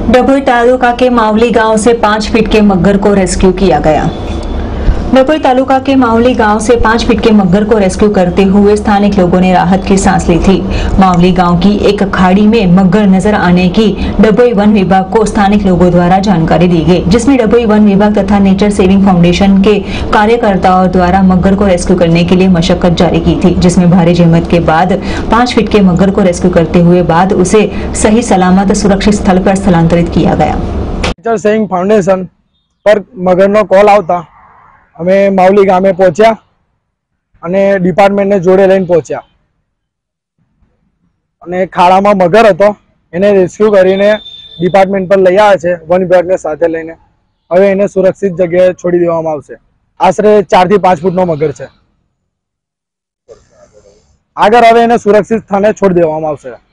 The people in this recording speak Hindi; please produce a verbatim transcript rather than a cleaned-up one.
डभोई तालुका के मावली गांव से पाँच फीट के मगर को रेस्क्यू किया गया। डभोई तालुका के मावली गांव से पाँच फीट के मगर को रेस्क्यू करते हुए स्थानिक लोगों ने राहत की सांस ली थी। मावली गांव की एक खाड़ी में मगर नजर आने की डभोई वन विभाग को स्थानिक लोगों द्वारा जानकारी दी गई, जिसमें डभोई वन विभाग तथा नेचर सेविंग फाउंडेशन के कार्यकर्ताओं द्वारा मगर को रेस्क्यू करने के लिए मशक्कत जारी की थी, जिसमें भारी जहमत के बाद पाँच फीट के मगर को रेस्क्यू करते हुए बाद उसे सही सलामत सुरक्षित स्थल पर स्थलांतरित किया गया। नेचर सेविंग फाउंडेशन पर मगरनो कॉल आवता अमे मावली गामे पहुंचा अने डिपार्टमेंट ने जोड़े लईने पहुंचा अने खाड़ामां मगर हतो एने रेस्क्यू करीने डिपार्टमेंट पर लई आव्या छे वन विभागने साथे लईने। हवे एने सुरक्षित जग्याए छोड़ी देवामां आवशे। आश्रे चार थी पांच फूटनो मगर छे। आगळ हवे एने सुरक्षित स्थाने छोड़ी देवामां आवशे।